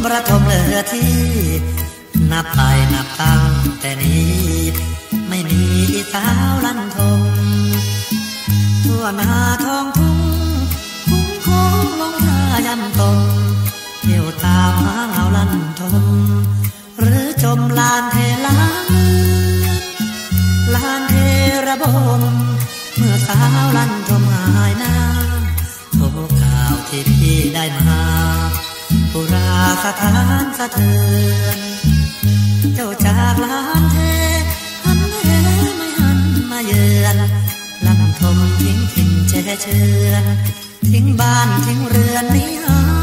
ประทมเหลือที่นับไปนับตั้งแต่นี้ไม่มีสาวลั่นทมทั่วนาท้องทุ่งคุ้งโค้งลงท่ายำตมเที่ยวตามหาเอาลั่นทมหรือจมลานเทล้างลานเทระบมเมื่อสาวลั่นทมหายหน้าโอ้ข่าวที่พี่ได้มาปุราสถานสะเทือนเจ้าจากลานเทหันเหไม่หันมาเยือนลั่นทมทิ้งถิ่นแช่เชือนทิ้งบ้านทิ้งเรือนนี้หา